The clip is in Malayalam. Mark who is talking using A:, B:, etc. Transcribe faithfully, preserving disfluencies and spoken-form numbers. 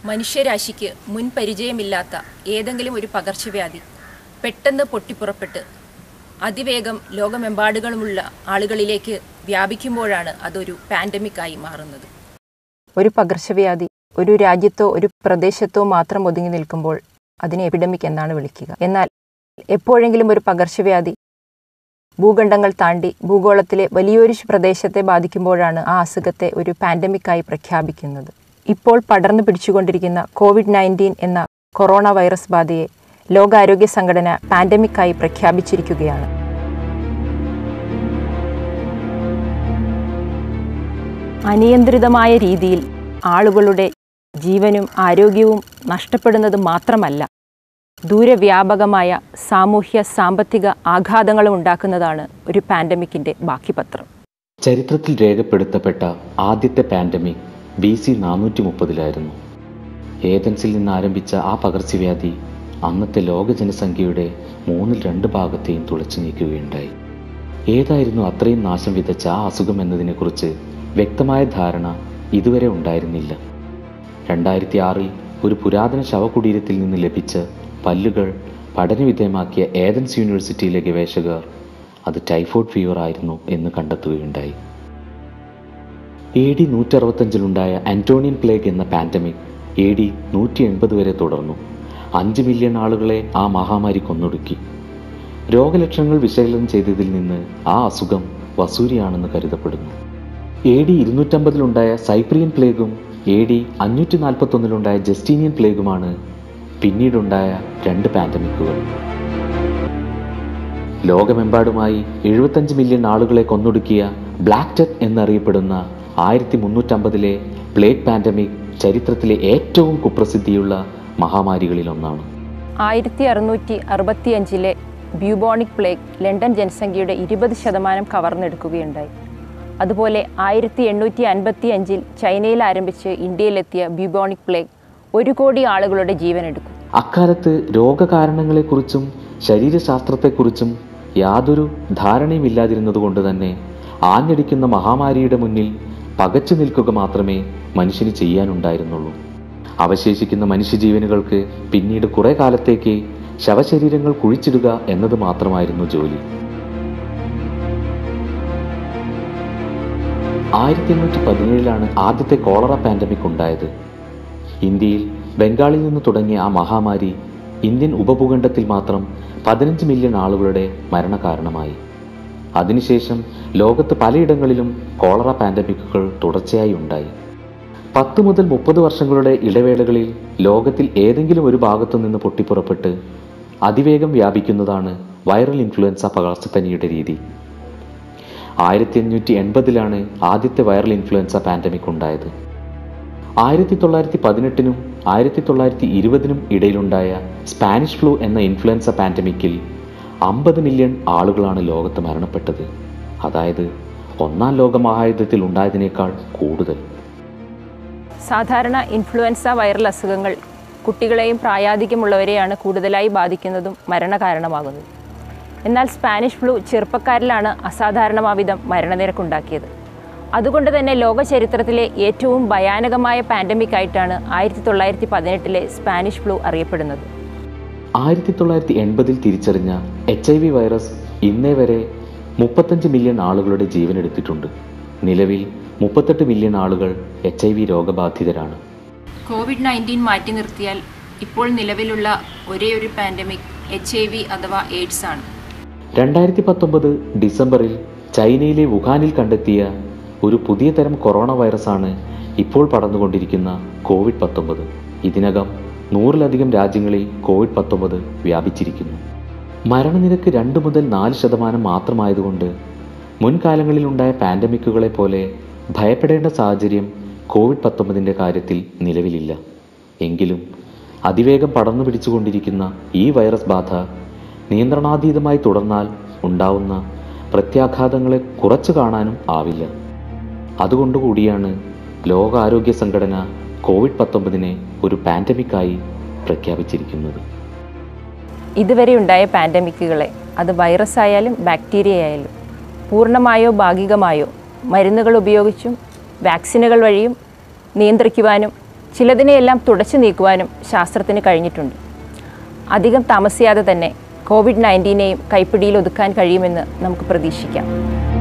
A: മനുഷ്യരാശിക്ക് മുൻ പരിചയമില്ലാത്ത ഏതെങ്കിലും ഒരു പകർച്ചവ്യാധി പെട്ടെന്ന് പൊട്ടിപ്പുറപ്പെട്ട് അതിവേഗം ലോകമെമ്പാടുകളുമുള്ള ആളുകളിലേക്ക് വ്യാപിക്കുമ്പോഴാണ് അതൊരു പാൻഡമിക്കായി മാറുന്നത്.
B: ഒരു പകർച്ചവ്യാധി ഒരു രാജ്യത്തോ ഒരു പ്രദേശത്തോ മാത്രം ഒതുങ്ങി നിൽക്കുമ്പോൾ അതിനെ എപിഡമിക് എന്നാണ് വിളിക്കുക. എന്നാൽ എപ്പോഴെങ്കിലും ഒരു പകർച്ചവ്യാധി ഭൂഖണ്ഡങ്ങൾ താണ്ടി ഭൂഗോളത്തിലെ വലിയൊരു പ്രദേശത്തെ ബാധിക്കുമ്പോഴാണ് ആ അസുഖത്തെ ഒരു പാൻഡമിക്കായി പ്രഖ്യാപിക്കുന്നത്. ഇപ്പോൾ പടർന്നു പിടിച്ചുകൊണ്ടിരിക്കുന്ന കോവിഡ് നയൻറ്റീൻ എന്ന കൊറോണ വൈറസ് ബാധയെ ലോകാരോഗ്യ സംഘടന പാൻഡമിക്കായി പ്രഖ്യാപിച്ചിരിക്കുകയാണ്. അനിയന്ത്രിതമായ രീതിയിൽ ആളുകളുടെ ജീവനും ആരോഗ്യവും നഷ്ടപ്പെടുന്നത് മാത്രമല്ല, ദൂരവ്യാപകമായ സാമൂഹ്യ സാമ്പത്തിക ആഘാതങ്ങളും ഉണ്ടാക്കുന്നതാണ് ഒരു പാൻഡമിക്കിൻ്റെ ബാക്കി പത്രം.
C: ചരിത്രത്തിൽ രേഖപ്പെടുത്തപ്പെട്ട ആദ്യത്തെ പാൻഡമിക് ബി സി നാനൂറ്റി മുപ്പതിലായിരുന്നു. ഏതൻസിൽ നിന്ന് ആരംഭിച്ച ആ പകർച്ചവ്യാധി അന്നത്തെ ലോക ജനസംഖ്യയുടെ മൂന്നിൽ രണ്ട് ഭാഗത്തെയും തുളച്ചു നീക്കുകയുണ്ടായി. ഏതായിരുന്നു അത്രയും നാശം വിതച്ച ആ അസുഖം എന്നതിനെക്കുറിച്ച് വ്യക്തമായ ധാരണ ഇതുവരെ ഉണ്ടായിരുന്നില്ല. രണ്ടായിരത്തി ആറിൽ ഒരു പുരാതന ശവകുടീരത്തിൽ നിന്ന് ലഭിച്ച പല്ലുകൾ പഠനവിധേയമാക്കിയ ഏതൻസ് യൂണിവേഴ്സിറ്റിയിലെ ഗവേഷകർ അത് ടൈഫോയിഡ് ഫീവർ ആയിരുന്നു എന്ന് കണ്ടെത്തുകയുണ്ടായി. എ ഡി നൂറ്റി അറുപത്തഞ്ചിലുണ്ടായ ആന്റോണിയൻ പ്ലേഗ് എന്ന പാൻഡമിക് എ ഡി നൂറ്റി എൺപത് വരെ തുടർന്നു. അഞ്ച് മില്യൺ ആളുകളെ ആ മഹാമാരി കൊന്നൊടുക്കി. രോഗലക്ഷണങ്ങൾ വിശകലനം ചെയ്തതിൽ നിന്ന് ആ അസുഖം വസൂരിയാണെന്ന് കരുതപ്പെടുന്നു. എ ഡി ഇരുന്നൂറ്റമ്പതിലുണ്ടായ സൈപ്രിയൻ പ്ലേഗും എ ഡി അഞ്ഞൂറ്റി നാൽപ്പത്തൊന്നിലുണ്ടായ ജസ്റ്റീനിയൻ പ്ലേഗുമാണ് പിന്നീടുണ്ടായ രണ്ട് പാൻഡമിക്കുകൾ. ലോകമെമ്പാടുമായി എഴുപത്തഞ്ച് മില്യൺ ആളുകളെ കൊന്നൊടുക്കിയ ബ്ലാക്ക് ഡെത്ത് എന്നറിയപ്പെടുന്ന ആയിരത്തി മുന്നൂറ്റമ്പതിലെ പ്ലേഗ് പാൻഡമിക് ചരിത്രത്തിലെ ഏറ്റവും കുപ്രസിദ്ധിയുള്ള മഹാമാരികളിലൊന്നാണ്.
B: ആയിരത്തി അറുന്നൂറ്റി അറുപത്തി അഞ്ചിലെ ബ്യൂബോണിക് പ്ലേഗ് ലണ്ടൻ ജനസംഖ്യയുടെ ഇരുപത് ശതമാനം കവർന്നെടുക്കുകയുണ്ടായി. അതുപോലെ ആയിരത്തി എണ്ണൂറ്റി അൻപത്തി അഞ്ചിൽ ചൈനയിൽ ആരംഭിച്ച് ഇന്ത്യയിലെത്തിയ ബ്യൂബോണിക് പ്ലേഗ് ഒരു കോടി ആളുകളുടെ ജീവനെടുക്കും.
C: അക്കാലത്ത് രോഗകാരണങ്ങളെക്കുറിച്ചും ശരീരശാസ്ത്രത്തെക്കുറിച്ചും യാതൊരു ധാരണയും ഇല്ലാതിരുന്നതുകൊണ്ട് തന്നെ ആഞ്ഞടിക്കുന്ന മഹാമാരിയുടെ മുന്നിൽ പകച്ചു നിൽക്കുക മാത്രമേ മനുഷ്യന് ചെയ്യാനുണ്ടായിരുന്നുള്ളൂ. അവശേഷിക്കുന്ന മനുഷ്യജീവനുകൾക്ക് പിന്നീട് കുറെ കാലത്തേക്ക് ശവശരീരങ്ങൾ കുഴിച്ചിടുക എന്നത് മാത്രമായിരുന്നു ജോലി. ആയിരത്തി എണ്ണൂറ്റി പതിനേഴിലാണ് ആദ്യത്തെ കോളറ പാൻഡമിക് ഉണ്ടായത്. ഇന്ത്യയിൽ ബംഗാളിൽ നിന്ന് തുടങ്ങിയ ആ മഹാമാരി ഇന്ത്യൻ ഉപഭൂഖണ്ഡത്തിൽ മാത്രം പതിനഞ്ച് മില്യൺ ആളുകളുടെ മരണകാരണമായി. അതിനുശേഷം ലോകത്ത് പലയിടങ്ങളിലും കോളറ പാൻഡമിക്കുകൾ തുടർച്ചയായി ഉണ്ടായി. പത്ത് മുതൽ മുപ്പത് വർഷങ്ങളുടെ ഇടവേളകളിൽ ലോകത്തിൽ ഏതെങ്കിലും ഒരു ഭാഗത്തു നിന്ന് പൊട്ടിപ്പുറപ്പെട്ട് അതിവേഗം വ്യാപിക്കുന്നതാണ് വൈറൽ ഇൻഫ്ലുവൻസ പകർച്ചപ്പനിയുടെ രീതി. ആയിരത്തി അഞ്ഞൂറ്റി എൺപതിലാണ് ആദ്യത്തെ വൈറൽ ഇൻഫ്ലുവൻസ പാൻഡമിക് ഉണ്ടായത്. ആയിരത്തി തൊള്ളായിരത്തി പതിനെട്ടിനും ആയിരത്തി തൊള്ളായിരത്തി ഇരുപതിനും ഇടയിലുണ്ടായ സ്പാനിഷ് ഫ്ലൂ എന്ന ഇൻഫ്ലുവൻസ പാൻഡമിക്കിൽ അമ്പത് മില്യൺ ആളുകളാണ് ലോകത്ത് മരണപ്പെട്ടത്. അതായത് ഒന്നാം ലോക മഹായുദ്ധത്തിൽ ഉണ്ടായതിനേക്കാൾ കൂടുതൽ.
B: സാധാരണ ഇൻഫ്ലുവൻസ വൈറൽ അസുഖങ്ങൾ കുട്ടികളെയും പ്രായാധിക്യമുള്ളവരെയാണ് കൂടുതലായി ബാധിക്കുന്നതും മരണകാരണമാകുന്നത്. എന്നാൽ സ്പാനിഷ് ഫ്ലൂ ചെറുപ്പക്കാരിലാണ് അസാധാരണമാവിധം മരണനിരക്കുണ്ടാക്കിയത്. അതുകൊണ്ട് തന്നെ ലോക ചരിത്രത്തിലെ ഏറ്റവും ഭയാനകമായ പാൻഡമിക് ആയിട്ടാണ് ആയിരത്തി തൊള്ളായിരത്തി പതിനെട്ടിലെ സ്പാനിഷ് ഫ്ലൂ അറിയപ്പെടുന്നത്.
C: ആയിരത്തി തൊള്ളായിരത്തി എൺപതിൽ തിരിച്ചറിഞ്ഞ എച്ച് ഐ വി വൈറസ് ഇന്നേ വരെ മുപ്പത്തഞ്ച് മില്യൺ ആളുകളുടെ ജീവനെടുത്തിട്ടുണ്ട്. നിലവിൽ മുപ്പത്തെട്ട് മില്യൺ ആളുകൾ എച്ച് ഐ വി രോഗബാധിതരാണ്.
A: കോവിഡ് നയൻറ്റീൻ മാറ്റി നിർത്തിയാൽ ഇപ്പോൾ നിലവിലുള്ള ഒരേ ഒരു പാൻഡമിക് എച്ച് ഐ വി അഥവാ എയ്ഡ്സ് ആണ്.
C: രണ്ടായിരത്തി പത്തൊമ്പത് ഡിസംബറിൽ ചൈനയിലെ വുഹാനിൽ കണ്ടെത്തിയ ഒരു പുതിയ തരം കൊറോണ വൈറസാണ് ഇപ്പോൾ പടർന്നുകൊണ്ടിരിക്കുന്ന കോവിഡ് പത്തൊമ്പത്. ഇതിനകം നൂറിലധികം രാജ്യങ്ങളിൽ കോവിഡ് പത്തൊമ്പത് വ്യാപിച്ചിരിക്കുന്നു. മരണനിരക്ക് രണ്ട് മുതൽ നാല് ശതമാനം മാത്രമായതുകൊണ്ട് മുൻകാലങ്ങളിലുണ്ടായ പാൻഡമിക്കുകളെ പോലെ ഭയപ്പെടേണ്ട സാഹചര്യം കോവിഡ് പത്തൊമ്പതിൻ്റെ കാര്യത്തിൽ നിലവിലില്ല. എങ്കിലും അതിവേഗം പടർന്നു പിടിച്ചുകൊണ്ടിരിക്കുന്ന ഈ വൈറസ് ബാധ നിയന്ത്രണാതീതമായി തുടർന്നാൽ ഉണ്ടാവുന്ന പ്രത്യാഘാതങ്ങളെ കുറച്ചു കാണാനും ആവില്ല. അതുകൊണ്ടുകൂടിയാണ് ലോകാരോഗ്യ സംഘടന കോവിഡ് പത്തൊമ്പതിനെ ഒരു പാൻഡമിക്കായി പ്രഖ്യാപിച്ചിരിക്കുന്നത്.
B: ഇതുവരെ ഉണ്ടായ പാൻഡമിക്കുകളെ, അത് വൈറസ് ആയാലും ബാക്ടീരിയ ആയാലും, പൂർണ്ണമായോ ഭാഗികമായോ മരുന്നുകൾ ഉപയോഗിച്ചും വാക്സിനുകൾ വഴിയും നിയന്ത്രിക്കുവാനും ചിലതിനെയെല്ലാം തുടച്ചു നീക്കുവാനും ശാസ്ത്രത്തിന് കഴിഞ്ഞിട്ടുണ്ട്. അധികം താമസിയാതെ തന്നെ കോവിഡ് നയൻറ്റീനെയും കൈപ്പിടിയിൽ ഒതുക്കാൻ കഴിയുമെന്ന് നമുക്ക് പ്രതീക്ഷിക്കാം.